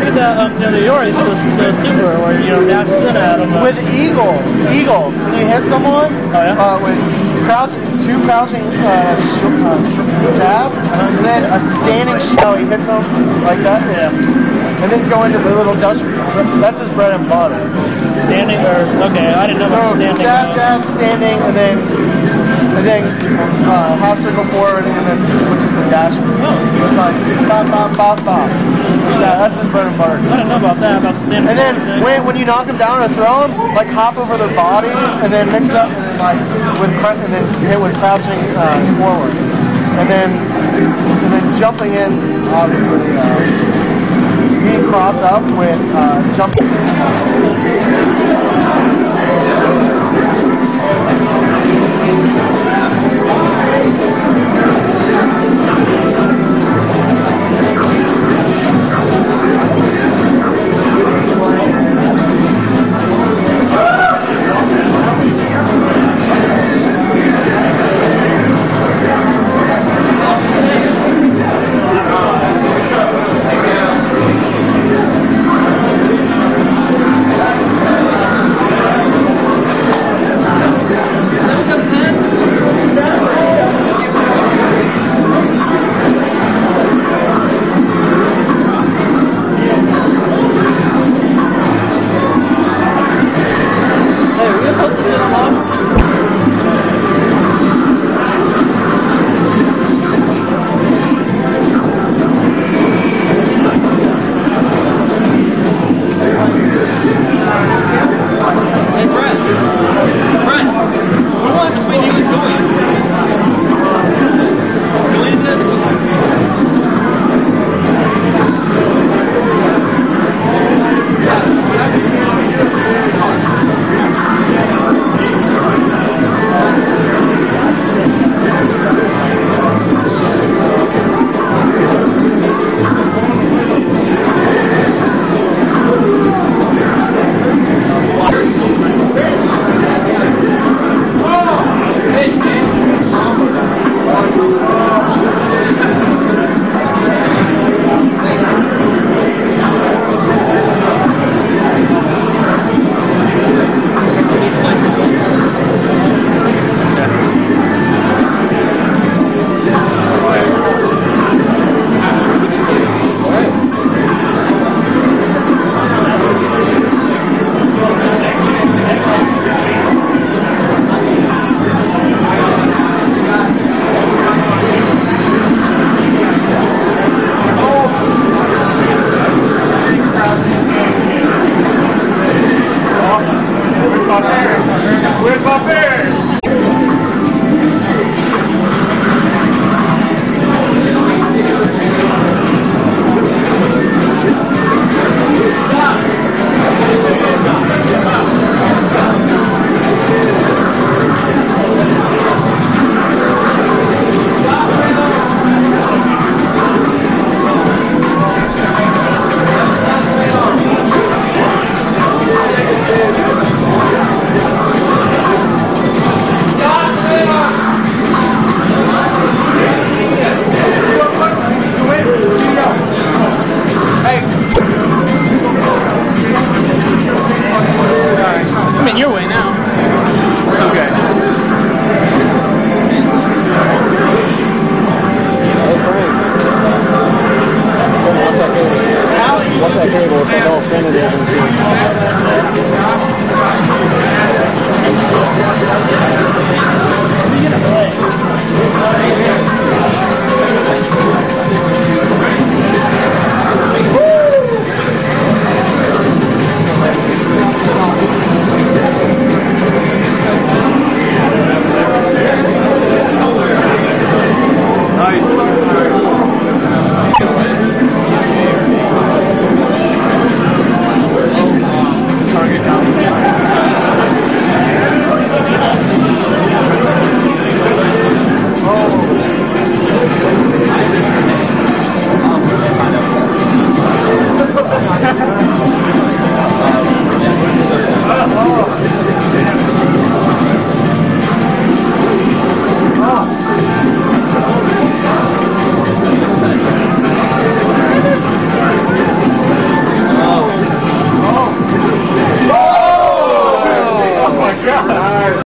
to get the Yoris, the Super, where dashes in at him. With Eagle, when you hit someone, with two crouching jabs, and then a standing shell, he hits them like that, and then go into the little Dutch. That's his bread and butter. Standing, okay, I didn't know about standing. Jab, standing, and then half circle forward, and then which is the dash. It's like bop, bop, bop, bop. Yeah, that's his bread and butter. I didn't know about that, about the standing. And then when you knock him down or throw him, like hop over their body, and then mix it up, and then hit with crouching forward, and then jumping in, obviously. You cross up with jumping.